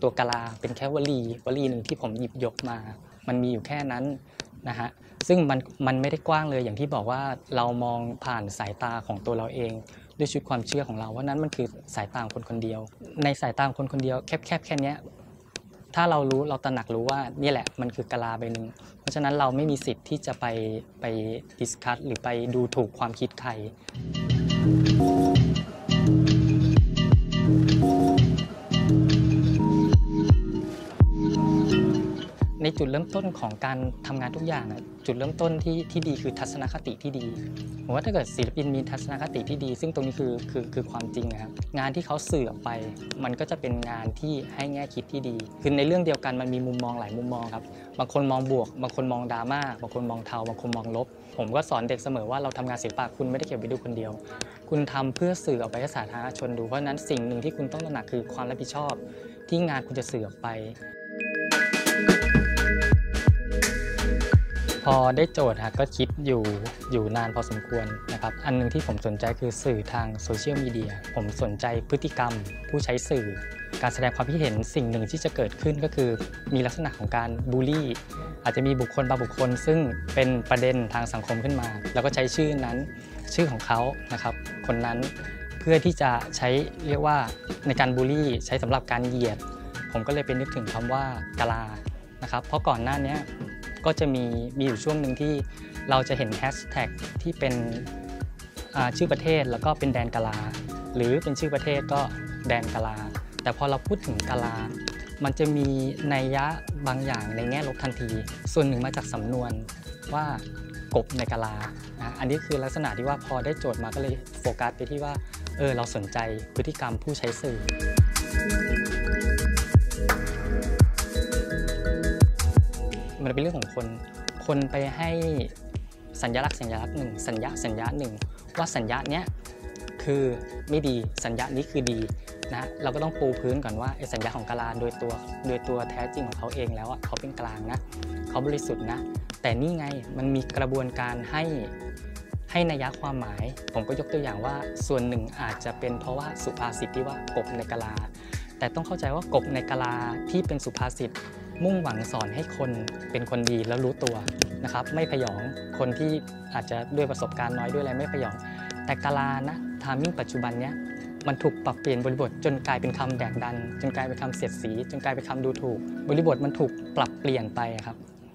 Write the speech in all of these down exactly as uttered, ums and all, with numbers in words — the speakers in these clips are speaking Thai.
ตัวกะลาเป็นแค่วลีวลีหนึ่งที่ผมหยิบยกมามันมีอยู่แค่นั้นนะฮะซึ่งมันมันไม่ได้กว้างเลยอย่างที่บอกว่าเรามองผ่านสายตาของตัวเราเองด้วยชุดความเชื่อของเราว่านั้นมันคือสายตาของคนคนเดียวในสายตาของคนคนเดียวแคบๆแค่นี้ถ้าเรารู้เราตระหนักรู้ว่านี่แหละมันคือกะลาใบหนึ่งเพราะฉะนั้นเราไม่มีสิทธิ์ที่จะไปไปดิสคัสหรือไปดูถูกความคิดใครในจุดเริ่มต้นของการทำงานทุกอย่างนะจุดเริ่มต้นที่ที่ดีคือทัศนคติที่ดีผมว่าถ้าเกิดศิลปินมีทัศนคติที่ดีซึ่งตรงนี้คือคือคือความจริงนะครับงานที่เขาสื่อออกไปมันก็จะเป็นงานที่ให้แง่คิดที่ดีคือในเรื่องเดียวกันมันมีมุมมองหลายมุมมองครับบางคนมองบวกบางคนมองดราม่าบางคนมองเทาบางคนมองลบผมก็สอนเด็กเสมอว่าเราทำงานศิลปะคุณไม่ได้เก็บไว้ดูคนเดียวคุณทำเพื่อสื่อออกไปให้สาธารณชนดูเพราะฉะนั้นสิ่งหนึ่งที่คุณต้องตระหนักคือความรับผิดชอบที่งานคุณจะสื่อออกไปพอได้โจทย์ก็คิดอยู่อยู่นานพอสมควรนะครับอันนึงที่ผมสนใจคือสื่อทางโซเชียลมีเดียผมสนใจพฤติกรรมผู้ใช้สื่อการแสดงความคิดเห็นสิ่งหนึ่งที่จะเกิดขึ้นก็คือมีลักษณะของการบูลลี่อาจจะมีบุคคลบางบุคคลซึ่งเป็นประเด็นทางสังคมขึ้นมาแล้วก็ใช้ชื่อนั้นชื่อของเขานะครับคนนั้นเพื่อที่จะใช้เรียกว่าในการบูลลี่ใช้สำหรับการเหยียดผมก็เลยไปนึกถึงคำว่ากะลานะครับเพราะก่อนหน้านี้ก็จะมีมีอยู่ช่วงหนึ่งที่เราจะเห็นแฮชแท็กที่เป็นชื่อประเทศแล้วก็เป็นแดนกะลาหรือเป็นชื่อประเทศก็แดนกะลาแต่พอเราพูดถึงกะลามันจะมีนัยยะบางอย่างในแง่ลบทันทีส่วนหนึ่งมาจากสำนวนว่ากบในกะลานะอันนี้คือลักษณะที่ว่าพอได้โจทย์มาก็เลยโฟกัสไปที่ว่าเออเราสนใจพฤติกรรมผู้ใช้สื่อมันเป็นเรื่องของคนคนไปให้สัญลักษณ์สัญลักษณ์หนึ่งสัญญาสัญญาหนึ่งว่าสัญญาเนี้ยคือไม่ดีสัญญานี้คือดีนะเราก็ต้องปูพื้นก่อนว่าไอ้สัญญาของกะลาโดยตัวโดยตัวแท้จริงของเขาเองแล้วอ่ะเขาเป็นกลางนะเขาบริสุทธิ์นะแต่นี่ไงมันมีกระบวนการให้ให้นัยยะความหมายผมก็ยกตัวอย่างว่าส่วนหนึ่งอาจจะเป็นเพราะว่าสุภาษิตที่ว่ากบในกะลาแต่ต้องเข้าใจว่ากบในกะลาที่เป็นสุภาษิตมุ่งหวังสอนให้คนเป็นคนดีแล้วรู้ตัวนะครับไม่พยองคนที่อาจจะด้วยประสบการณ์น้อยด้วยอะไรไม่พยองแต่กะลานะทามมิ่งปัจจุบันเนี้ยมันถูกปรับเปลี่ยนบริบทจนกลายเป็นคำแดกดันจนกลายเป็นคำเสียดสีจนกลายเป็นคำดูถูกบริบทมันถูกปรับเปลี่ยนไปครับ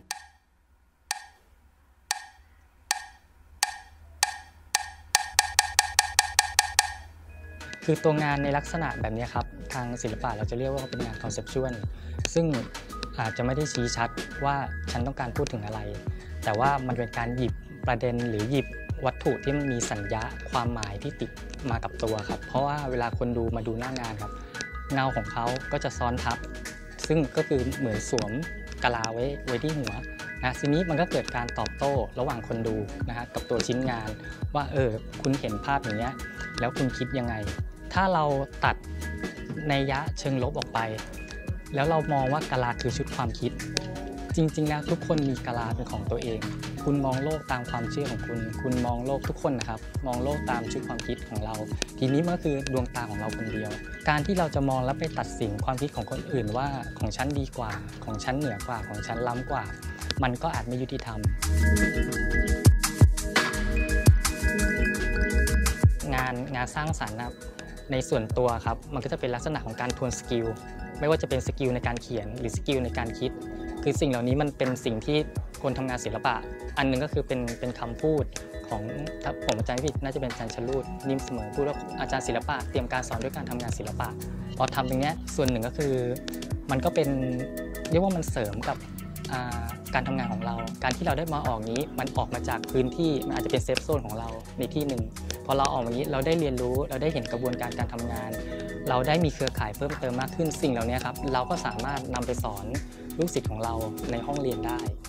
คือตัวงานในลักษณะแบบนี้ครับทางศิลปะเราจะเรียกว่าเป็นงานคอนเซปชวลซึ่งอาจจะไม่ได้ชี้ชัดว่าฉันต้องการพูดถึงอะไรแต่ว่ามันเป็นการหยิบประเด็นหรือหยิบวัตถุที่มันมีสัญญาความหมายที่ติดมากับตัวครับเพราะว่าเวลาคนดูมาดูหน้างานครับเงาของเขาก็จะซ้อนทับซึ่งก็คือเหมือนสวมกะลาไว้ไว้ที่หัวนะทีนี้มันก็เกิดการตอบโต้ระหว่างคนดูนะฮะกับตัวชิ้นงานว่าเออคุณเห็นภาพอย่างเงี้ยแล้วคุณคิดยังไงถ้าเราตัดนัยยะเชิงลบออกไปแล้วเรามองว่ากะลาคือชุดความคิดจริงๆแล้วทุกคนมีกะลาเป็นของตัวเองคุณมองโลกตามความเชื่อของคุณคุณมองโลกทุกคนนะครับมองโลกตามชุดความคิดของเราทีนี้มันก็คือดวงตาของเราคนเดียวการที่เราจะมองแล้วไปตัดสินความคิดของคนอื่นว่าของฉันดีกว่าของฉันเหนือกว่าของฉันล้ำกว่ามันก็อาจไม่ยุติธรรมงานงานสร้างสรรค์นะครับในส่วนตัวครับมันก็จะเป็นลักษณะของการทวนสกิลไม่ว่าจะเป็นสกิลในการเขียนหรือสกิลในการคิดคือสิ่งเหล่านี้มันเป็นสิ่งที่คนทำงานศิลปะอันนึงก็คือเป็นเป็นคำพูดของถ้าผมอาจารย์ผิดน่าจะเป็นอาจารย์ชลูดนิ่มเสมอพูดว่าอาจารย์ศิลปะเตรียมการสอนด้วยการทำงานศิลปะพอทำตรงนี้ส่วนหนึ่งก็คือมันก็เป็นเรียกว่ามันเสริมกับการทำงานของเราการที่เราได้มาออกนี้มันออกมาจากพื้นที่มันอาจจะเป็นเซฟโซนของเราในที่หนึ่งพอเราออกมานี้เราได้เรียนรู้เราได้เห็นกระบวนการการทำงานเราได้มีเครือข่ายเพิ่มเติมมากขึ้นสิ่งเหล่านี้ครับเราก็สามารถนำไปสอนลูกศิษย์ของเราในห้องเรียนได้